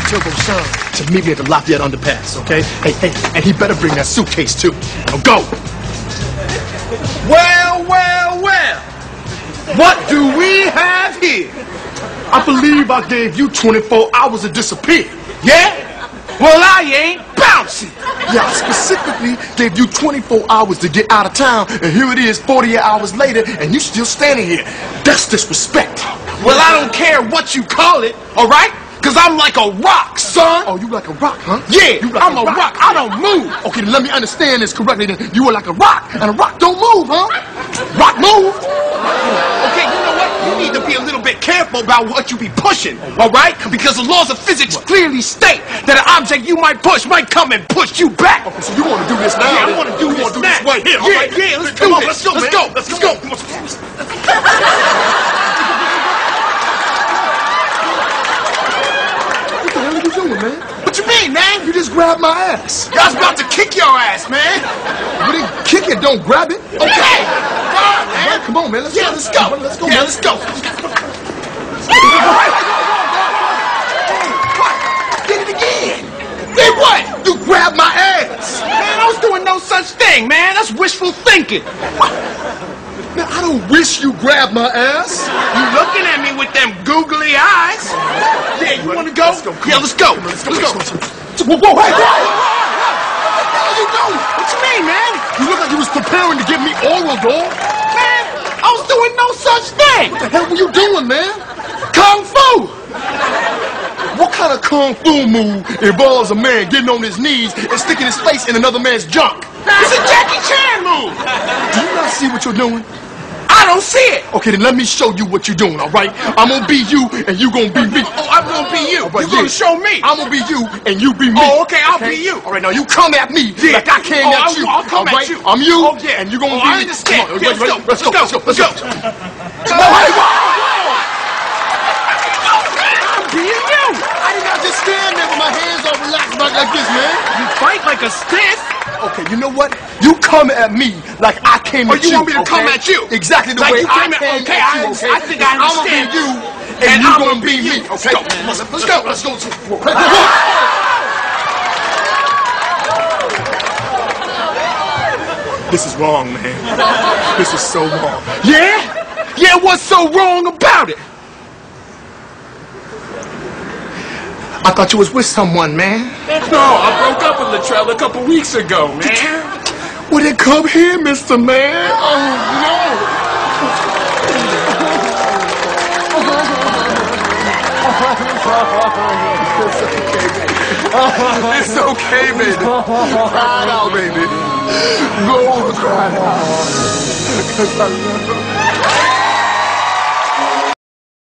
tell Roshan to meet me at the Lafayette underpass, okay? Hey, and he better bring that suitcase too. Now go! Well, well, well. What do we have here? I believe I gave you 24 hours to disappear. Yeah? Well, I ain't bouncing. Yeah, I specifically gave you 24 hours to get out of town, and here it is 48 hours later, and you still standing here. That's disrespect. Well, I don't care what you call it, all right? Because I'm like a rock, son. Oh, you like a rock, huh? Yeah, you like I'm a rock. I don't move. Okay, then let me understand this correctly. Then you are like a rock, and a rock don't move, huh? Rock move. Okay, you know what? You need to be a little bit careful about what you be pushing, all right? Because the laws of physics clearly state that an object you might push might come and push you back. Okay, so you want to do this now? Yeah, I want to do this now. This right here, all right? Yeah, let's do this. Let's go. Let's go. Man. What you mean, man? You just grabbed my ass. I was about to kick your ass, man. You didn't kick it, don't grab it. Okay. Fine, man. Right, come on, man. Let's go. Let's go. Let's go. Yeah, man. let's go. What? Did it again. Did what? You grabbed my ass. Man, I was doing no such thing, man. That's wishful thinking. Man, I don't wish you grabbed my ass. You looking at me with them googly eyes? Yeah, you want to go? Let's go. Yeah, let's go. Let's go. Whoa, hey, what the hell are you doing? What you mean, man? You look like you was preparing to give me oral, dog. Man, I was doing no such thing. What the hell were you doing, man? Kung Fu. What kind of kung fu move involves a man getting on his knees and sticking his face in another man's junk? It's a Jackie Chan move. Do you not see what you're doing? I don't see it. Okay, then let me show you what you're doing, all right? I'm gonna be you, and you gonna be me. Oh, I'm gonna be you. Right, You're gonna show me. I'm gonna be you, and you be me. Oh, okay, I'll be you. All right, now you come at me like I came at you. I'll come at you. I'm you, Oh, yeah. and you gonna Oh, be I me. understand. Come on, Yeah, ready? Let's go. Let's go. I'm being you. I did not just stand there with my hands all relaxed like this, man. You fight like a stiff. Okay, you know what? You come at me like I came at you. You want me to come at you? Exactly the like way you I came at came okay, at you, okay? I think I understand. I'm gonna be you, and you gonna be me, okay? Let's go. Let's go. This is wrong, man. This is so wrong. Yeah? Yeah, what's so wrong about it? I thought you was with someone, man. No, I broke up with Latrell a couple weeks ago, man. Well, then come here, Mr. Man. Oh, no. It's okay, baby. Cry it out, baby. Go, cry it out.